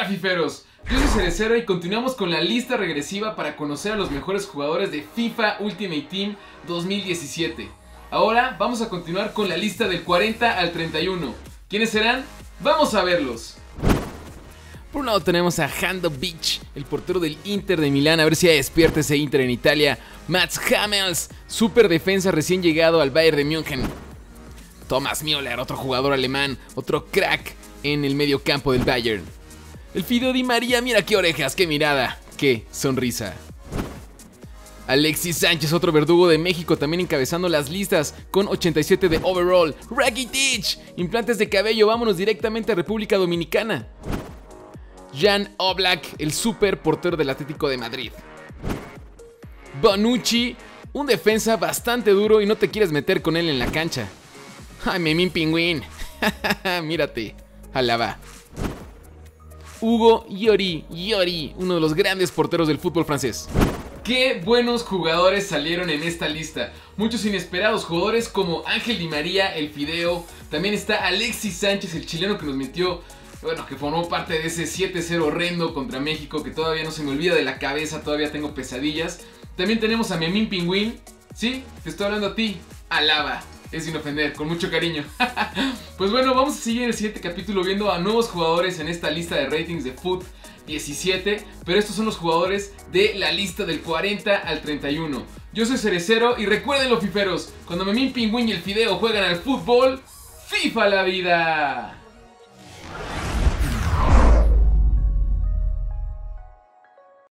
Hola fiferos, yo soy Cerecero y continuamos con la lista regresiva para conocer a los mejores jugadores de FIFA Ultimate Team 2017. Ahora vamos a continuar con la lista del 40 al 31. ¿Quiénes serán? Vamos a verlos. Por un lado tenemos a Handanovic, el portero del Inter de Milán, a ver si despierta ese Inter en Italia. Mats Hummels, super defensa recién llegado al Bayern de München. Thomas Müller, otro jugador alemán, otro crack en el medio campo del Bayern. El Fideo Di María, mira qué orejas, qué mirada, qué sonrisa. Alexis Sánchez, otro verdugo de México, también encabezando las listas con 87 de overall. Rakitic, implantes de cabello, vámonos directamente a República Dominicana. Jan Oblak, el super portero del Atlético de Madrid. Bonucci, un defensa bastante duro y no te quieres meter con él en la cancha. Ay, Memín Pingüín, mírate, alaba. Hugo Lloris, uno de los grandes porteros del fútbol francés. ¡Qué buenos jugadores salieron en esta lista! Muchos inesperados jugadores como Ángel Di María, el Fideo. También está Alexis Sánchez, el chileno que nos metió, bueno, que formó parte de ese 7-0 horrendo contra México, que todavía no se me olvida de la cabeza, todavía tengo pesadillas. También tenemos a Memín Pingüín. Sí, te estoy hablando a ti, alaba. Es sin ofender, con mucho cariño. Pues bueno, vamos a seguir en el siguiente capítulo viendo a nuevos jugadores en esta lista de ratings de FUT 17. Pero estos son los jugadores de la lista del 40 al 31. Yo soy Cerecero y recuerden los fiferos, cuando Memín Pingüín y el Fideo juegan al fútbol, ¡FIFA la vida!